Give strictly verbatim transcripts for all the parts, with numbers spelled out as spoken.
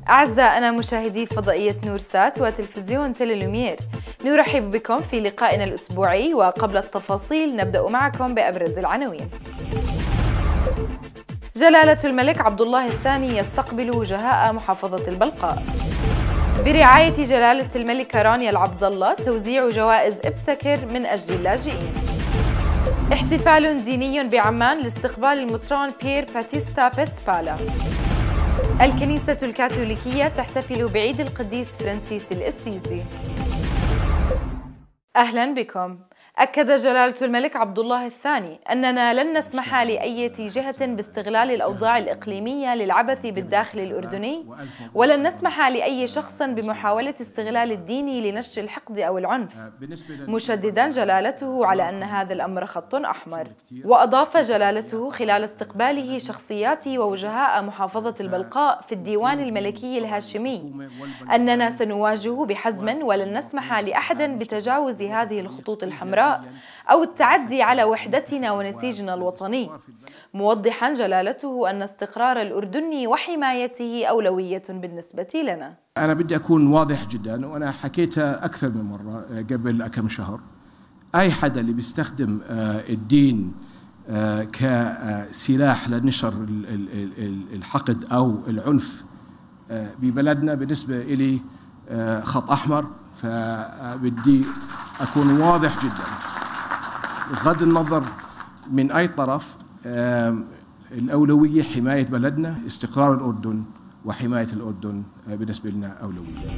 أعزائنا مشاهدي فضائية نورسات وتلفزيون تيليلومير، نرحب بكم في لقائنا الأسبوعي، وقبل التفاصيل نبدأ معكم بأبرز العناوين. جلالة الملك عبد الله الثاني يستقبل وجهاء محافظة البلقاء. برعاية جلالة الملكة رانيا العبد الله توزيع جوائز ابتكر من أجل اللاجئين. احتفال ديني بعمان لاستقبال المطران بيير باتيستا بيتسبالا. الكنيسة الكاثوليكية تحتفل بعيد القديس فرانسيس الأسيسي. أهلا بكم. أكد جلالة الملك عبد الله الثاني أننا لن نسمح لأي جهة باستغلال الأوضاع الإقليمية للعبث بالداخل الأردني، ولن نسمح لأي شخص بمحاولة استغلال الدين لنشر الحقد أو العنف، مشددا جلالته على أن هذا الأمر خط أحمر. وأضاف جلالته خلال استقباله شخصيات ووجهاء محافظة البلقاء في الديوان الملكي الهاشمي أننا سنواجه بحزم ولن نسمح لأحد بتجاوز هذه الخطوط الحمراء أو التعدي على وحدتنا ونسيجنا الوطني، موضحا جلالته أن استقرار الأردن وحمايته أولوية بالنسبة لنا. أنا بدي أكون واضح جدا، وأنا حكيتها أكثر من مرة قبل كم شهر. أي حدا اللي بيستخدم الدين كسلاح لنشر الحقد أو العنف ببلدنا بالنسبة إلي خط أحمر، فبدي أكون واضح جدا بغض النظر من أي طرف. الأولوية حماية بلدنا، استقرار الأردن وحماية الأردن بالنسبة لنا أولوية.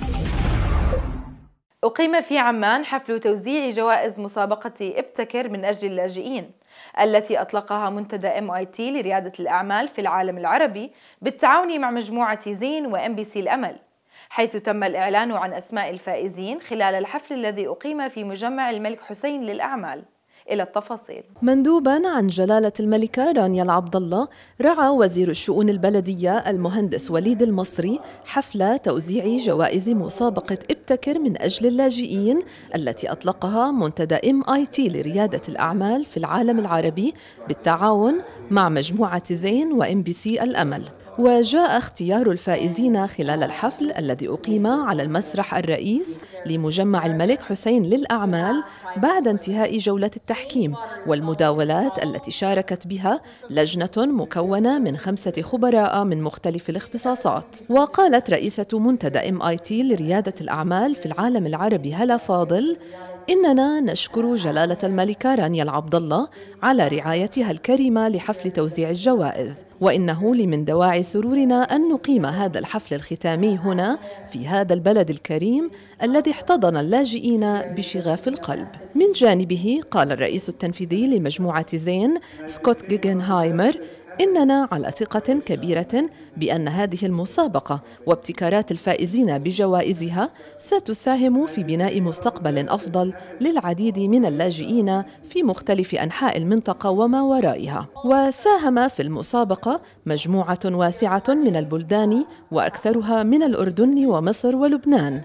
أقيم في عمان حفل توزيع جوائز مسابقة ابتكر من أجل اللاجئين التي أطلقها منتدى إم آي تي لريادة الأعمال في العالم العربي بالتعاون مع مجموعة زين وإم بي سي الأمل، حيث تم الإعلان عن أسماء الفائزين خلال الحفل الذي أقيم في مجمع الملك حسين للأعمال. إلى التفاصيل. مندوباً عن جلالة الملكة رانيا العبد الله، رعى وزير الشؤون البلدية المهندس وليد المصري حفل توزيع جوائز مسابقة ابتكر من أجل اللاجئين التي أطلقها منتدى إم آي تي لريادة الأعمال في العالم العربي بالتعاون مع مجموعة زين وإم بي سي الأمل. وجاء اختيار الفائزين خلال الحفل الذي أقيم على المسرح الرئيس لمجمع الملك حسين للأعمال بعد انتهاء جولة التحكيم والمداولات التي شاركت بها لجنة مكونة من خمسة خبراء من مختلف الاختصاصات. وقالت رئيسة منتدى إم آي تي لريادة الأعمال في العالم العربي هلا فاضل: إننا نشكر جلالة الملكة رانيا العبد الله على رعايتها الكريمة لحفل توزيع الجوائز، وإنه لمن دواعي سرورنا أن نقيم هذا الحفل الختامي هنا في هذا البلد الكريم الذي احتضن اللاجئين بشغاف القلب. من جانبه قال الرئيس التنفيذي لمجموعة زين سكوت جيجنهايمر: إننا على ثقة كبيرة بأن هذه المسابقة وابتكارات الفائزين بجوائزها ستساهم في بناء مستقبل أفضل للعديد من اللاجئين في مختلف أنحاء المنطقة وما ورائها. وساهم في المسابقة مجموعة واسعة من البلدان وأكثرها من الأردن ومصر ولبنان،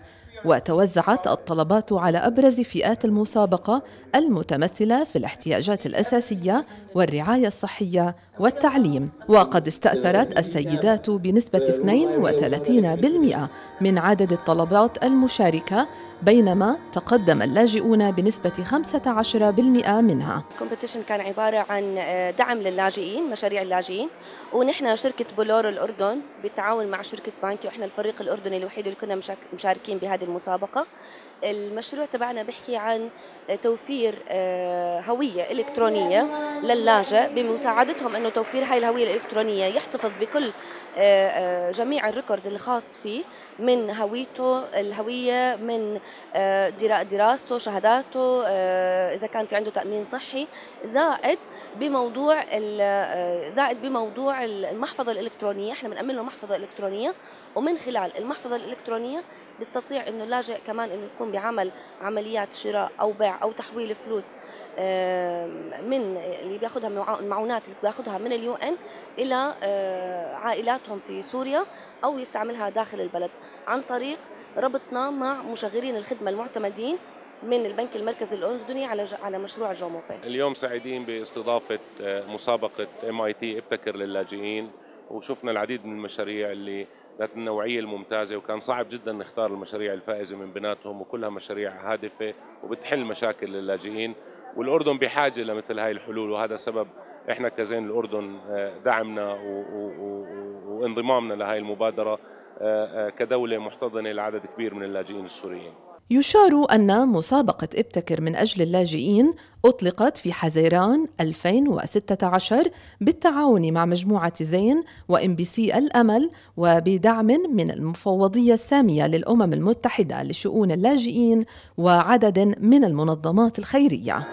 وتوزعت الطلبات على أبرز فئات المسابقة المتمثلة في الاحتياجات الأساسية والرعاية الصحية والتعليم. وقد استأثرت السيدات بنسبة اثنين وثلاثين بالمئة من عدد الطلبات المشاركة، بينما تقدم اللاجئون بنسبة خمسة عشر بالمئة منها. الكومبيتيشن كان عبارة عن دعم للاجئين، مشاريع اللاجئين، ونحن شركة بولور الأردن بالتعاون مع شركة بانكي، وإحنا الفريق الأردني الوحيد اللي كنا مشاركين بهذه المسابقة. المشروع تبعنا بيحكي عن توفير هوية إلكترونية للاجئ بمساعدتهم أنه توفير هاي الهوية الإلكترونية يحتفظ بكل جميع الريكورد الخاص فيه، من هويته الهوية، من دراسته، شهاداته، إذا كان في عنده تأمين صحي، زائد بموضوع زائد بموضوع المحفظة الإلكترونية. احنا بنأمن له محفظة إلكترونية، ومن خلال المحفظة الإلكترونية بيستطيع انه اللاجئ كمان انه يقوم بعمل عمليات شراء او بيع او تحويل فلوس من اللي بياخذها المعونات اللي بياخذها من اليو ان الى عائلاتهم في سوريا، او يستعملها داخل البلد عن طريق ربطنا مع مشغلين الخدمة المعتمدين من البنك المركزي الأردني على على مشروع جوموبي. اليوم سعيدين باستضافة مسابقة إم آي تي ابتكر للاجئين، وشفنا العديد من المشاريع اللي ذات النوعية الممتازة، وكان صعب جدا نختار المشاريع الفائزة من بيناتهم، وكلها مشاريع هادفة وبتحل مشاكل اللاجئين، والأردن بحاجة لمثل هاي الحلول. وهذا سبب إحنا كزين الأردن دعمنا وانضمامنا لهاي المبادرة كدولة محتضنة لعدد كبير من اللاجئين السوريين. يشار أن مسابقة ابتكر من أجل اللاجئين أطلقت في حزيران ألفين وستة عشر بالتعاون مع مجموعة زين وإم بي سي الأمل، وبدعم من المفوضية السامية للأمم المتحدة لشؤون اللاجئين وعدد من المنظمات الخيرية.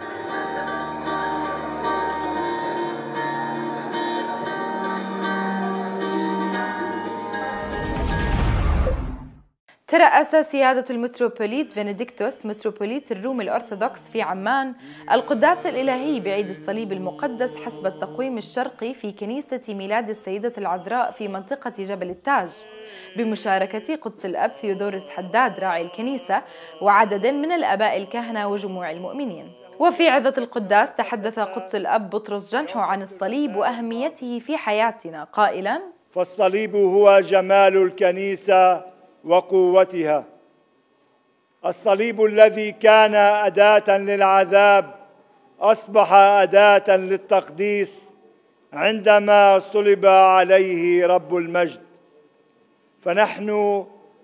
ترأس سيادة المتروبوليت فينيديكتوس متروبوليت الروم الأرثوذكس في عمان القداس الإلهي بعيد الصليب المقدس حسب التقويم الشرقي في كنيسة ميلاد السيدة العذراء في منطقة جبل التاج، بمشاركة قدس الأب ثيودورس حداد راعي الكنيسة وعدد من الآباء الكهنة وجموع المؤمنين. وفي عظة القداس تحدث قدس الأب بطرس جنحو عن الصليب وأهميته في حياتنا قائلاً: فالصليب هو جمال الكنيسة وقوتها. الصليب الذي كان أداة للعذاب أصبح أداة للتقديس عندما صلب عليه رب المجد. فنحن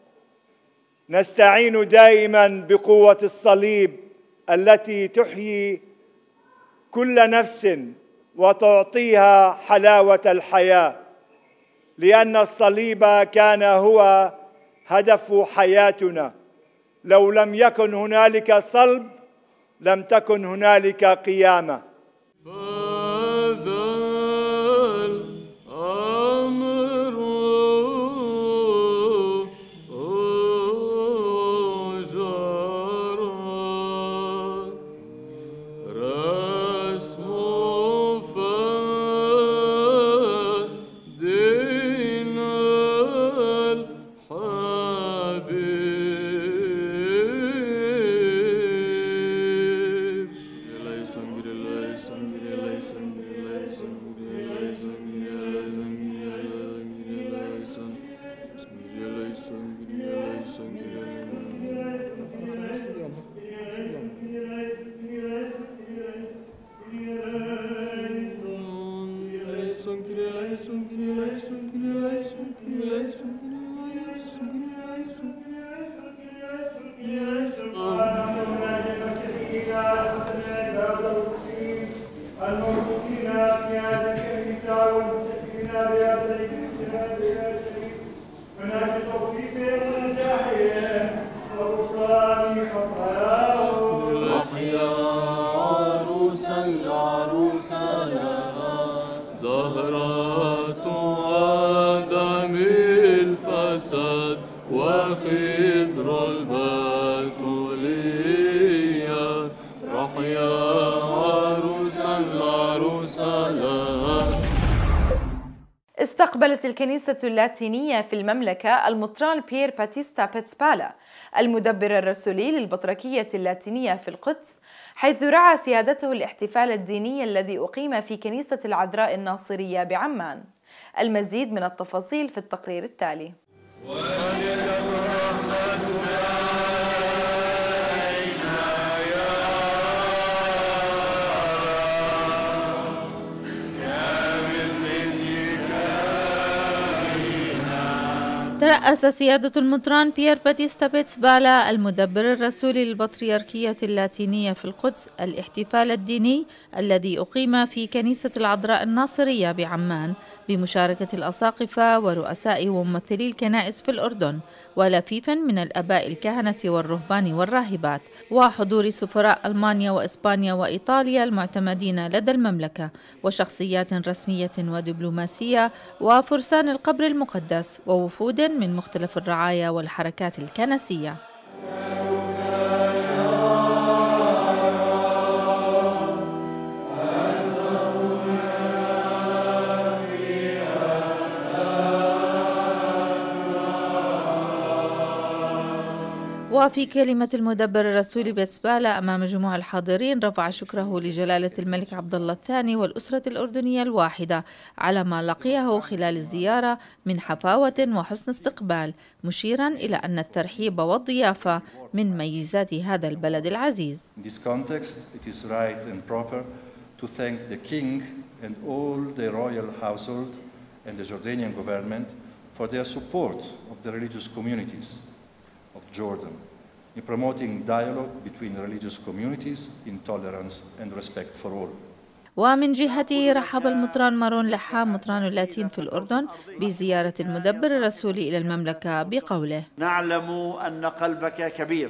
نستعين دائما بقوة الصليب التي تحيي كل نفس وتعطيها حلاوة الحياة، لأن الصليب كان هو هدف حياتنا. لو لم يكن هنالك صلب لم تكن هنالك قيامة. استقبلت الكنيسة اللاتينية في المملكة المطران بيير باتيستا بيتسبالا المدبر الرسولي للبطركية اللاتينية في القدس، حيث رعى سيادته الاحتفال الديني الذي أقيم في كنيسة العذراء الناصرية بعمان. المزيد من التفاصيل في التقرير التالي. ترأس سيادة المطران بيير باتيستا بيتسبالا المدبر الرسولي للبطريركية اللاتينية في القدس الاحتفال الديني الذي أقيم في كنيسة العذراء الناصرية بعمان بمشاركة الأساقفة ورؤساء وممثلي الكنائس في الأردن ولفيفا من الآباء الكهنة والرهبان والراهبات وحضور سفراء ألمانيا وإسبانيا وإيطاليا المعتمدين لدى المملكة وشخصيات رسمية ودبلوماسية وفرسان القبر المقدس ووفود من مختلف الرعايا والحركات الكنسية. وفي كلمة المدبر الرسولي بتسبالة أمام جموع الحاضرين رفع شكره لجلالة الملك عبد الله الثاني والأسرة الأردنية الواحدة على ما لقيه خلال الزيارة من حفاوة وحسن استقبال، مشيرا إلى أن الترحيب والضيافة من ميزات هذا البلد العزيز. In this context, it is right and proper to thank the King and all the royal household and the Jordanian government for their support of the religious communities of Jordan in promoting dialogue between religious communities in tolerance and respect for all. ومن جهته رحب المطران مارون لحام مطران اللاتين في الأردن بزيارة المدبر الرسولي إلى المملكة بقوله: نعلم أن قلبك كبير،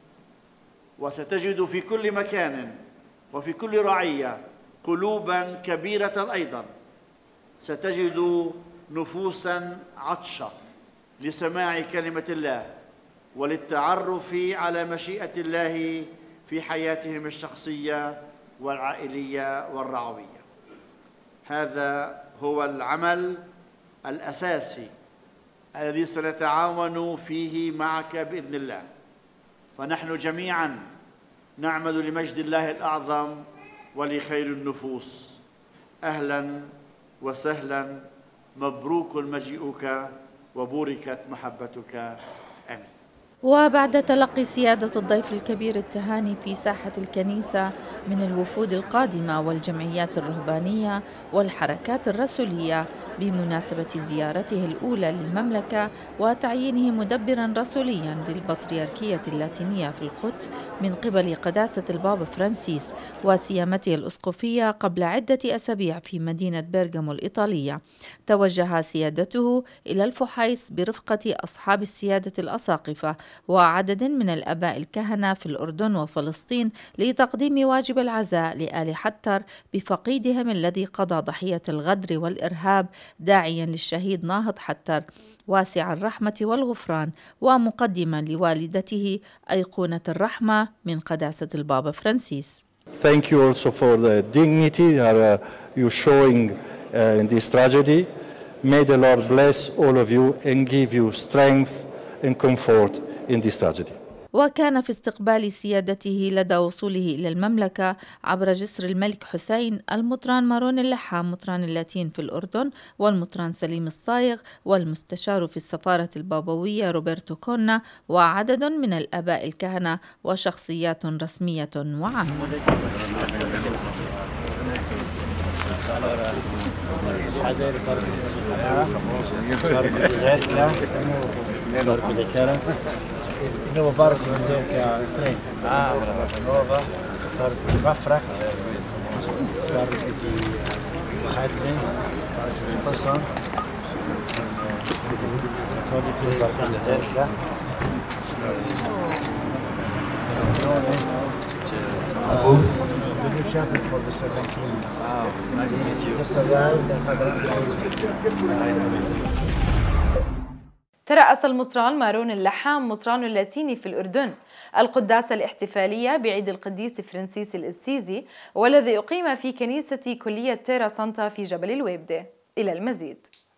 وستجد في كل مكان وفي كل رعية قلوبا كبيرة أيضا، ستجد نفوسا عطشة لسماع كلمة الله وللتعرف على مشيئة الله في حياتهم الشخصية والعائلية والرعوية. هذا هو العمل الأساسي الذي سنتعاون فيه معك بإذن الله، فنحن جميعا نعمل لمجد الله الأعظم ولخير النفوس. أهلا وسهلا، مبروك مجيئك وبوركت محبتك، آمين. وبعد تلقي سيادة الضيف الكبير التهاني في ساحة الكنيسة من الوفود القادمة والجمعيات الرهبانية والحركات الرسولية بمناسبة زيارته الأولى للمملكة وتعيينه مدبراً رسولياً للبطريركية اللاتينية في القدس من قبل قداسة البابا فرانسيس وسيامته الأسقفية قبل عدة أسابيع في مدينة بيرغامو الإيطالية، توجه سيادته إلى الفحيص برفقة أصحاب السيادة الأساقفة وعدد من الآباء الكهنة في الأردن وفلسطين لتقديم واجب العزاء لآل حتر بفقيدهم الذي قضى ضحية الغدر والإرهاب، داعيا للشهيد ناهض حتر واسع الرحمة والغفران، ومقدما لوالدته أيقونة الرحمة من قداسة البابا فرانسيس. Thank you also for the dignity that uh, you're showing uh, in this tragedy. May the Lord bless all of you and give you strength and comfort in this tragedy. وكان في استقبال سيادته لدى وصوله إلى المملكة عبر جسر الملك حسين المطران مارون اللحام مطران اللاتين في الأردن والمطران سليم الصايغ والمستشار في السفارة البابوية روبرتو كونا وعدد من الآباء الكهنة وشخصيات رسمية وعامة. Novo barco che ha tre. Ah, nuova, barco di Mafra, barco di Sadlin, barco di Passan, cattolico di barco di Zerka, Abu, the chapel for the seven kings. Wow, nice to meet you. Just arrived and had a nice to meet you. ترأس المطران مارون اللحام مطران اللاتيني في الأردن القداسة الاحتفالية بعيد القديس فرانسيس الأسيزي والذي أقيم في كنيسة كلية تيرا سانتا في جبل الويبدة. إلى المزيد.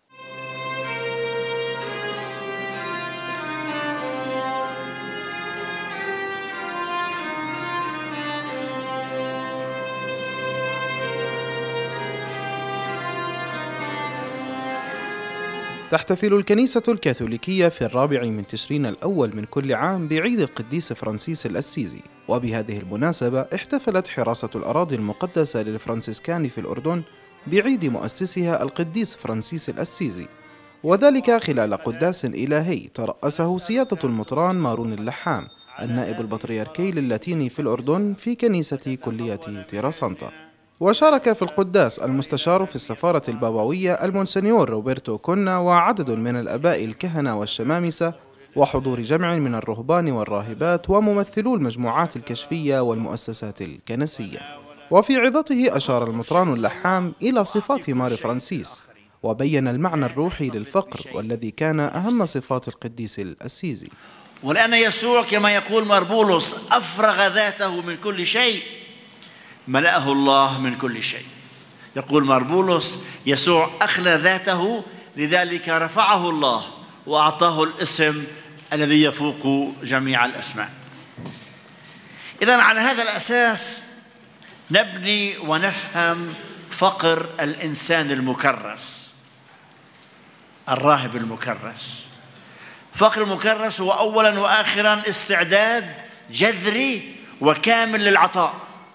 تحتفل الكنيسة الكاثوليكية في الرابع من تشرين الأول من كل عام بعيد القديس فرانسيس الأسيزي، وبهذه المناسبة احتفلت حراسة الأراضي المقدسة للفرنسيسكان في الأردن بعيد مؤسسها القديس فرانسيس الأسيزي، وذلك خلال قداس إلهي ترأسه سيادة المطران مارون اللحام النائب البطريركي للاتيني في الأردن في كنيسة كلية تيرا سانتا. وشارك في القداس المستشار في السفارة البابوية المونسنيور روبرتو كونا وعدد من الآباء الكهنة والشمامسة وحضور جمع من الرهبان والراهبات وممثلو المجموعات الكشفية والمؤسسات الكنسية. وفي عظته أشار المطران اللحام إلى صفات مار فرانسيس وبين المعنى الروحي للفقر والذي كان أهم صفات القديس الأسيزي. ولأن يسوع كما يقول مار بولس أفرغ ذاته من كل شيء ملأه الله من كل شيء. يقول مار بولس يسوع أخلى ذاته لذلك رفعه الله وأعطاه الاسم الذي يفوق جميع الأسماء. إذن على هذا الأساس نبني ونفهم فقر الإنسان المكرس، الراهب المكرس. فقر المكرس هو أولاً وآخراً استعداد جذري وكامل للعطاء.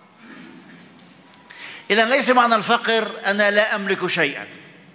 إذن ليس معنى الفقر أنا لا أملك شيئاً،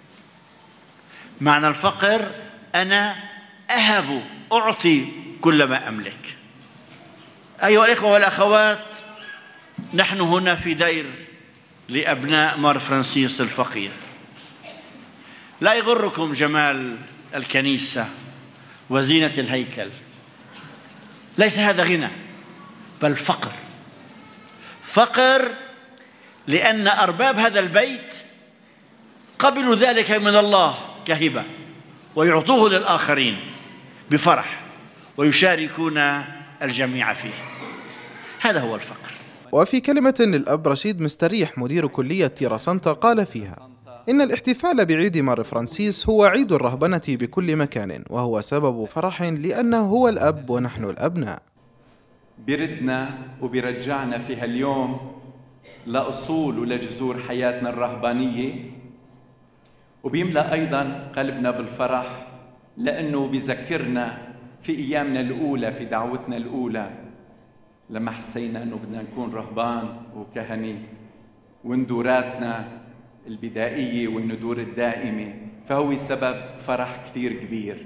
معنى الفقر أنا أهب أعطي كل ما أملك. أيها الإخوة والأخوات، نحن هنا في دير لأبناء مار فرانسيس الفقير. لا يغركم جمال الكنيسة وزينة الهيكل، ليس هذا غنى بل فقر. فقر لأن أرباب هذا البيت قبلوا ذلك من الله كهبة ويعطوه للآخرين بفرح ويشاركون الجميع فيه. هذا هو الفقر. وفي كلمة للأب رشيد مستريح مدير كلية تيراسانتا قال فيها إن الاحتفال بعيد مار فرانسيس هو عيد الرهبنة بكل مكان، وهو سبب فرح لأنه هو الأب ونحن الأبناء. بردنا وبرجعنا في هاليوم لأصول ولجذور حياتنا الرهبانية، وبيملأ أيضا قلبنا بالفرح لأنه بيذكرنا في أيامنا الأولى، في دعوتنا الأولى لما حسينا أنه بدنا نكون رهبان وكهنة، وندوراتنا البدائية والندور الدائمة، فهو سبب فرح كتير كبير.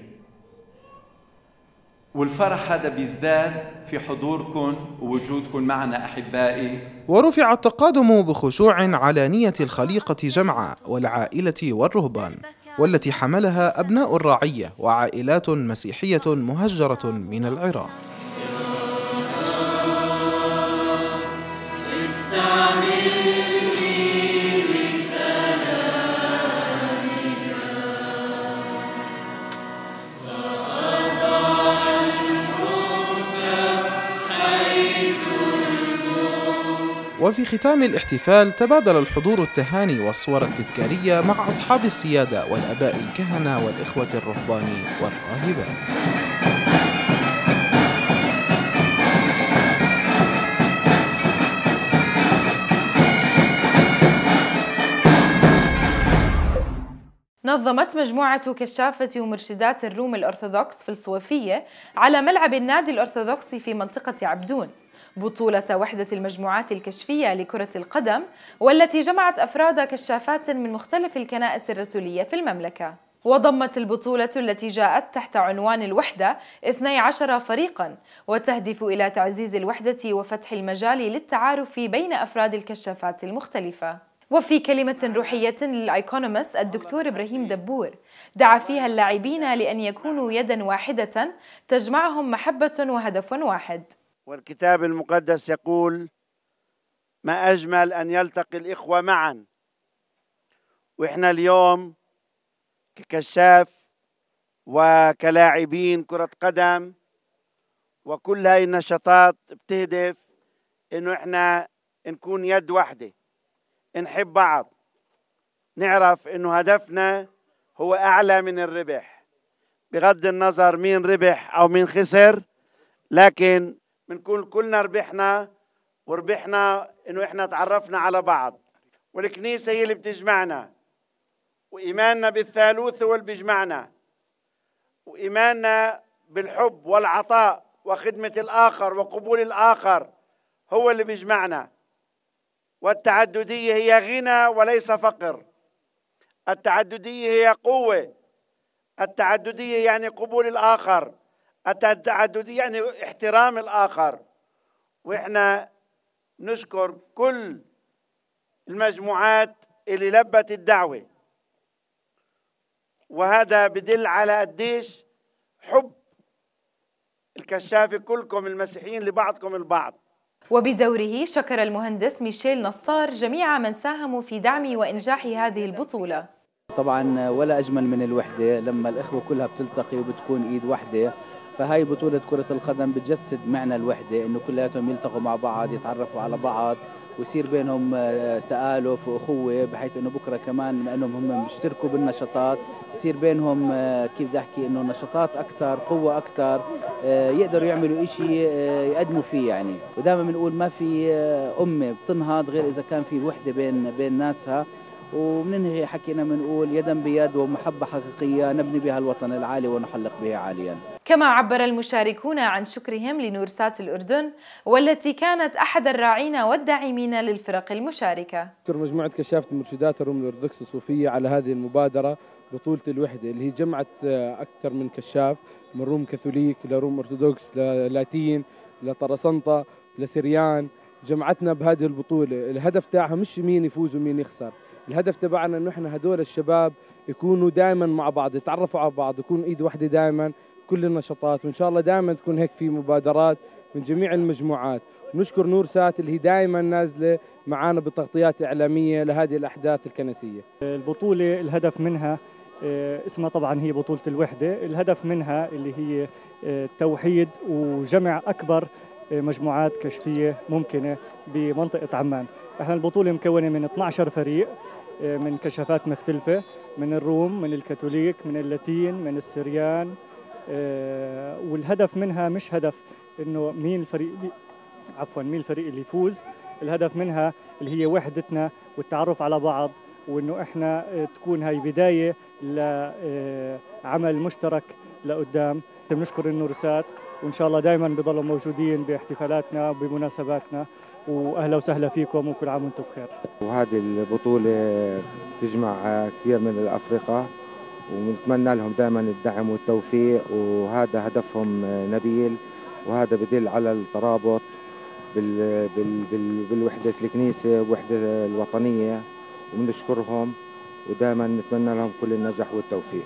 والفرح هذا بيزداد في حضوركم ووجودكم معنا أحبائي. ورفع التقادم بخشوع على نية الخليقة جمعاء والعائلة والرهبان، والتي حملها أبناء الرعية وعائلات مسيحية مهجرة من العراق. وفي ختام الاحتفال تبادل الحضور التهاني والصور التذكارية مع أصحاب السيادة والآباء الكهنة والإخوة الرهبان والراهبات. نظمت مجموعة كشافة ومرشدات الروم الأرثوذكس في الصوفية على ملعب النادي الأرثوذكسي في منطقة عبدون بطولة وحدة المجموعات الكشفية لكرة القدم، والتي جمعت أفراد كشافات من مختلف الكنائس الرسولية في المملكة. وضمت البطولة التي جاءت تحت عنوان الوحدة اثني عشر فريقاً، وتهدف إلى تعزيز الوحدة وفتح المجال للتعارف بين أفراد الكشافات المختلفة. وفي كلمة روحية للأيكونومس الدكتور إبراهيم دبور دعا فيها اللاعبين لأن يكونوا يداً واحدة تجمعهم محبة وهدف واحد. والكتاب المقدس يقول: ما أجمل أن يلتقي الإخوة معا. وإحنا اليوم ككشاف وكلاعبين كرة قدم وكل هاي النشاطات بتهدف إنه إحنا نكون يد واحدة، نحب بعض، نعرف إنه هدفنا هو أعلى من الربح، بغض النظر مين ربح أو مين خسر، لكن بنكون كلنا ربحنا، وربحنا إنه إحنا تعرفنا على بعض. والكنيسة هي اللي بتجمعنا، وإيماننا بالثالوث هو اللي بيجمعنا، وإيماننا بالحب والعطاء وخدمة الآخر وقبول الآخر هو اللي بيجمعنا. والتعددية هي غنى وليس فقر، التعددية هي قوة، التعددية يعني قبول الآخر، التعددية يعني احترام الآخر. وإحنا نشكر كل المجموعات اللي لبت الدعوة، وهذا بدل على قديش حب الكشافة كلكم المسيحيين لبعضكم البعض. وبدوره شكر المهندس ميشيل نصار جميع من ساهموا في دعم وإنجاح هذه البطولة. طبعا ولا أجمل من الوحدة لما الإخوة كلها بتلتقي وبتكون إيد واحدة، فهاي بطولة كرة القدم بتجسد معنى الوحدة، إنه كلياتهم يلتقوا مع بعض، يتعرفوا على بعض ويصير بينهم تآلف وأخوة، بحيث إنه بكرة كمان لأنهم هم بيشتركوا بالنشاطات يصير بينهم كيف بدي أحكي إنه نشاطات أكثر، قوة أكثر، يقدروا يعملوا إشي يقدموا فيه يعني. ودائما بنقول ما في أمة بتنهض غير إذا كان في وحدة بين بين ناسها. ومننهي حكينا بنقول يدا بيد ومحبة حقيقية نبني بها الوطن العالي ونحلق به عاليا. كما عبر المشاركون عن شكرهم لنورسات الأردن والتي كانت أحد الراعين والداعمين للفرق المشاركة. أشكر مجموعة كشافة المرشدات الروم الأرثوذكس الصوفية على هذه المبادرة بطولة الوحدة اللي هي جمعت أكثر من كشاف، من روم كاثوليك لروم أرثوذكس للاتين لطرسنطة لسريان، جمعتنا بهذه البطولة. الهدف تاعها مش مين يفوز ومين يخسر، الهدف تبعنا انه احنا هدول الشباب يكونوا دائما مع بعض، يتعرفوا على بعض، يكون ايد واحده دائما كل النشاطات، وان شاء الله دائما تكون هيك في مبادرات من جميع المجموعات. ونشكر نورسات اللي هي دائما نازله معنا بتغطيات اعلاميه لهذه الاحداث الكنسيه. البطوله الهدف منها اسمها طبعا هي بطوله الوحده، الهدف منها اللي هي التوحيد وجمع اكبر مجموعات كشفيه ممكنه بمنطقه عمان. احنا البطوله مكونه من اثني عشر فريق من كشافات مختلفه، من الروم، من الكاثوليك، من اللاتين، من السريان، والهدف منها مش هدف انه مين الفريق عفوا مين الفريق اللي يفوز، الهدف منها اللي هي وحدتنا والتعرف على بعض، وانه احنا تكون هاي بدايه لعمل مشترك لقدام. بنشكر النورسات وان شاء الله دائما بيضلوا موجودين باحتفالاتنا وبمناسباتنا، واهلا وسهلا فيكم وكل عام وانتم بخير. وهذه البطوله تجمع كثير من الافارقه ونتمنى لهم دائما الدعم والتوفيق، وهذا هدفهم نبيل، وهذا بدل على الترابط بال بال بال بالوحده الكنيسه ووحده الوطنيه، وبنشكرهم ودائما نتمنى لهم كل النجاح والتوفيق.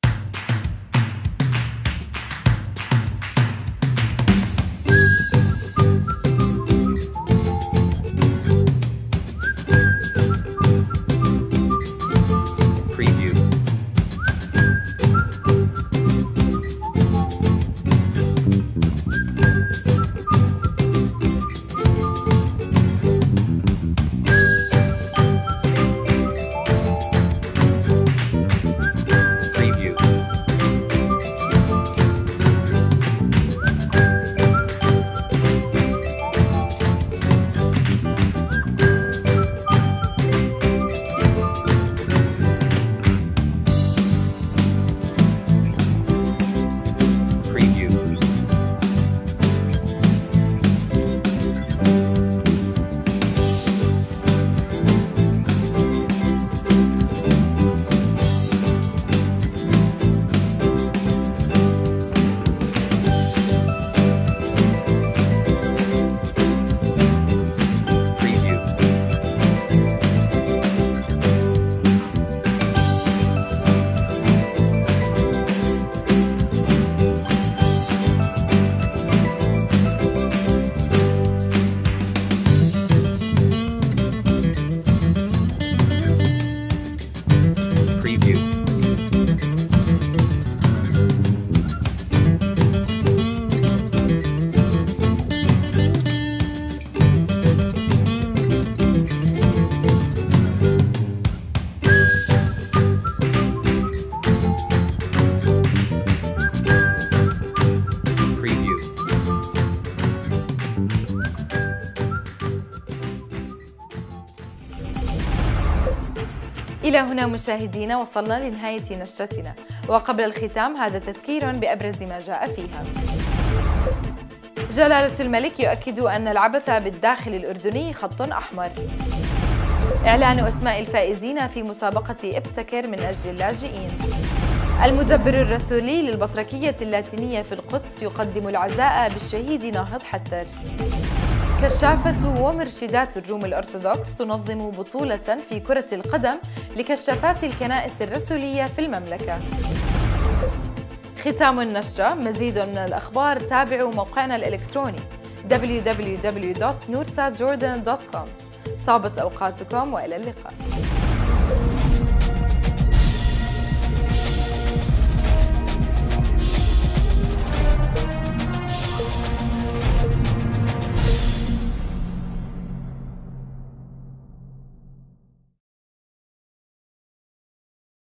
إلى هنا مشاهدينا وصلنا لنهاية نشرتنا، وقبل الختام هذا تذكير بأبرز ما جاء فيها. جلالة الملك يؤكد أن العبث بالداخل الأردني خط أحمر. إعلان أسماء الفائزين في مسابقة ابتكر من أجل اللاجئين. المدبر الرسولي للبطركية اللاتينية في القدس يقدم العزاء بالشهيد ناهض حتر. كشافة ومرشدات الروم الأرثوذكس تنظم بطولة في كرة القدم لكشافات الكنائس الرسولية في المملكة. ختام النشرة، مزيد من الأخبار تابعوا موقعنا الإلكتروني دبليو دبليو دبليو دوت نورسات جوردن دوت كوم. طابت أوقاتكم وإلى اللقاء.